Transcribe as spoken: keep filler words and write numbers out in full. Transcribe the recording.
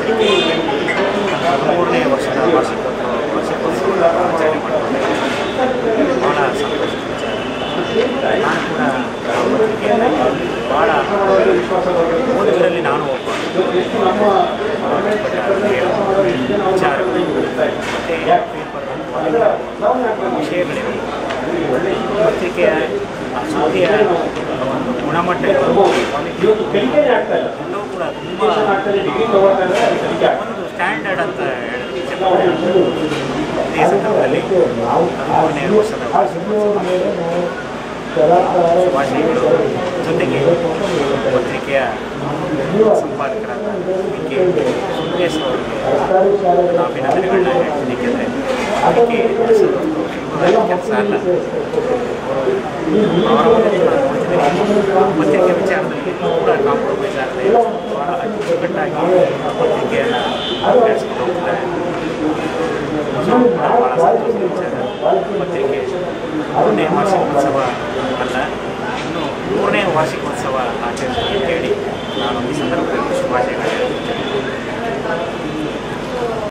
ಅದಕ್ಕೆ ಮೂರನೇ ವರ್ಷದ ವಾರ್ಷಿಕೋತ್ಸವ ವಾರ್ಷಿಕೋತ್ಸವದ ಆಚರಣೆ ಮಾಡಿಕೊಂಡೆ. ಭಾಳ ಸಂತೋಷ ವಿಚಾರ. ನಾನು ಕೂಡ ಪತ್ರಿಕೆಯನ್ನು ಭಾಳ ಓದುಗರಲ್ಲಿ ನಾನು ಒಬ್ಬ ವಿಚಾರಗಳು ಮತ್ತು ವಿಷಯಗಳಿವೆ. ಪತ್ರಿಕೆಯ ಸುದ್ದಿಯ ಒಂದು ಗುಣಮಟ್ಟ ಎಲ್ಲವೂ ಕೂಡ ತುಂಬ ಒಂದು ಸ್ಟ್ಯಾಂಡರ್ಡ್ ಅಂತ ಹೇಳೋದು. ಇದೇ ಸಂದರ್ಭದಲ್ಲಿ ಮೂರನೇ ವರ್ಷದ ಶುಭಾಶಯಗಳು. ಜೊತೆಗೆ ಪತ್ರಿಕೆಯ ಸಂಪಾದಕರಾದ ಡಿ ಕೆ ಸುಂದೇಶ್ ಅವರಿಗೆ ಅಭಿನಂದನೆಗಳನ್ನ ಹೇಳ್ತೀನಿ. ಏಕೆಂದರೆ ಅದಕ್ಕೆ ಕೆಲಸ ಅಲ್ಲ. ಅವರ ಒಂದು ನಾನು ನೋಡ್ತಿದ್ದೀನಿ, ಪತ್ರಿಕೆ ವಿಚಾರದಲ್ಲಿ ಕೂಡ ಕಾಂಪ್ರಮೈಸ್ ಆಗದೆ ಭಾಳ ಅಚ್ಚುಕಟ್ಟಾಗಿ ಪತ್ರಿಕೆಯನ್ನು ನಡೆಸ್ಕೊಂಡು ಹೋಗ್ತಾರೆ. ಭಾಳ ಸಂತೋಷದ ವಿಚಾರ. ಪತ್ರಿಕೆ ಮೂರನೇ ವಾರ್ಷಿಕೋತ್ಸವ ಅಲ್ಲ, ಇನ್ನು ಮೂರನೇ ವಾರ್ಷಿಕೋತ್ಸವ ಆಚರಿಸಿ ಅಂತೇಳಿ ನಾನು ಈ ಸಂದರ್ಭದಲ್ಲಿ